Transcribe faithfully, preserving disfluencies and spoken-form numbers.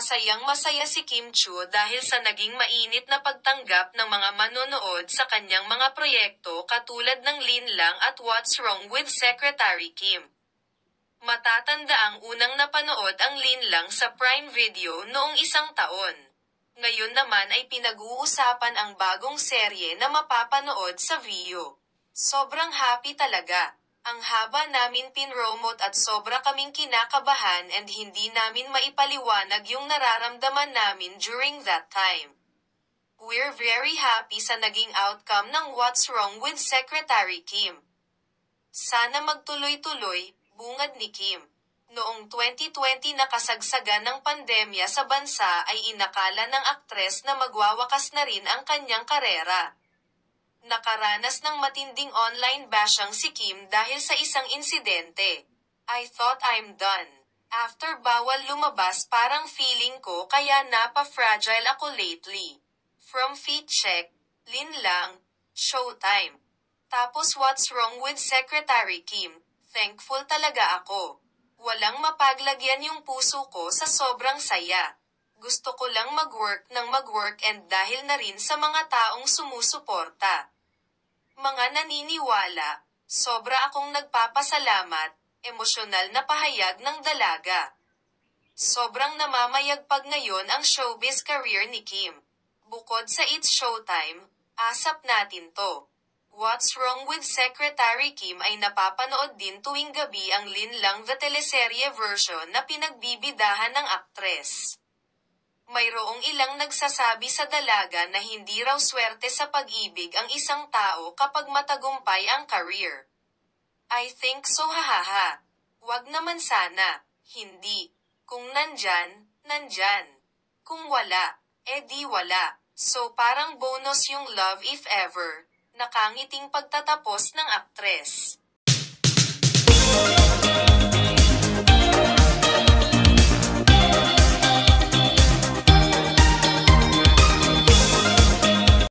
Masayang-masaya si Kim Chu dahil sa naging mainit na pagtanggap ng mga manonood sa kanyang mga proyekto katulad ng Linlang at What's Wrong with Secretary Kim. Matatanda ang unang napanood ang Linlang sa Prime Video noong isang taon. Ngayon naman ay pinag-uusapan ang bagong serye na mapapanood sa Viu. Sobrang happy talaga. Ang haba namin pinromote at sobra kaming kinakabahan and hindi namin maipaliwanag yung nararamdaman namin during that time. We're very happy sa naging outcome ng What's Wrong with Secretary Kim. Sana magtuloy-tuloy, bungad ni Kim. Noong twenty twenty nakasagsagan ng pandemya sa bansa ay inakala ng aktres na magwawakas na rin ang kanyang karera. Nakaranas ng matinding online bashing si Kim dahil sa isang insidente. I thought I'm done. After bawal lumabas parang feeling ko kaya napa-fragile ako lately. From Feet Check, Linlang, Showtime. Tapos What's Wrong with Secretary Kim, thankful talaga ako. Walang mapaglagyan yung puso ko sa sobrang saya. Gusto ko lang mag-work ng mag-work and dahil na rin sa mga taong sumusuporta. Mga naniniwala, sobra akong nagpapasalamat, emosyonal na pahayag ng dalaga. Sobrang namamayagpag ngayon ang showbiz career ni Kim. Bukod sa It's Showtime, asap natin to. What's Wrong with Secretary Kim ay napapanood din tuwing gabi ang Linlang the teleserye version na pinagbibidahan ng aktres. Mayroong ilang nagsasabi sa dalaga na hindi raw swerte sa pag-ibig ang isang tao kapag matagumpay ang career. I think so hahaha. Wag naman sana. Hindi. Kung nandyan, nandyan. Kung wala, edi wala. So parang bonus yung love if ever. Nakangiting pagtatapos ng aktres.